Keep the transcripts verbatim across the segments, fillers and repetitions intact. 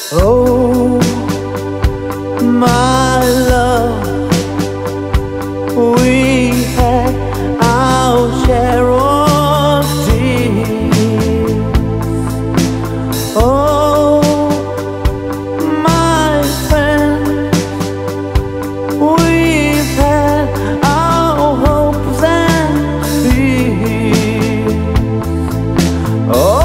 Oh, my love, we had our share of tears. Oh, my friend, we've had our hopes and fears. Oh,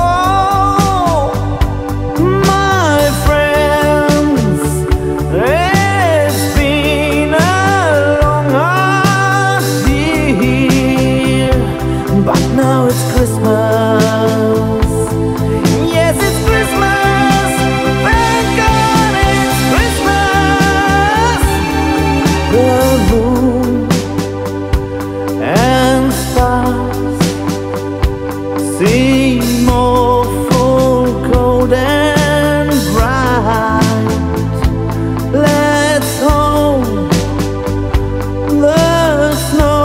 now it's Christmas. Yes, it's Christmas. Thank God it's Christmas. The moon and stars seem more full, cold and bright. Let's hope the snow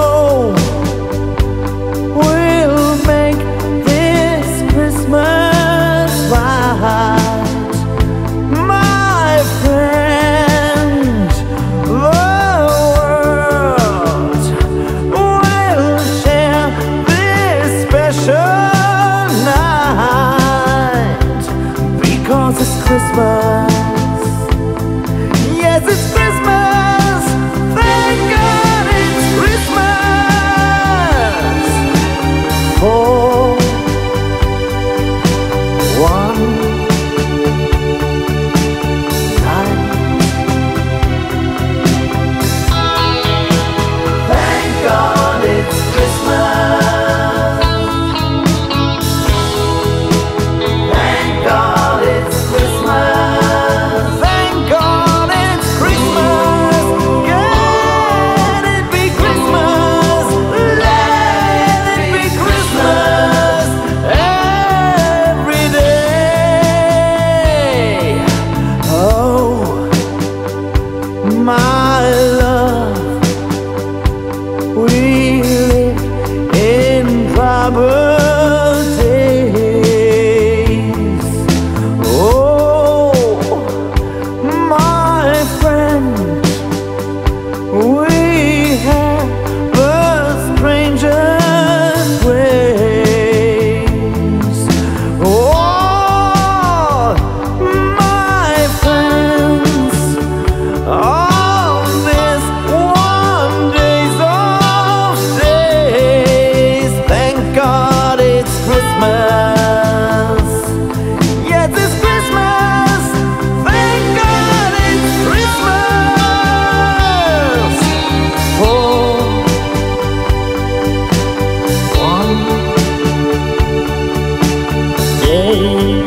Christmas. Yes, it's Christmas. Thank God it's Christmas. For one night. Thank God it's Christmas. Thank God it's Christmas. Thank God it's Christmas. Can it be Christmas? Let it be Christmas every day. Oh, my love, we live in troubled days. Oh, my friend, we have the strangest ways. Oh, my friends, on this one days of days, thank God it's Christmas. Yes, it's Christmas. Thank God it's Christmas. For one day.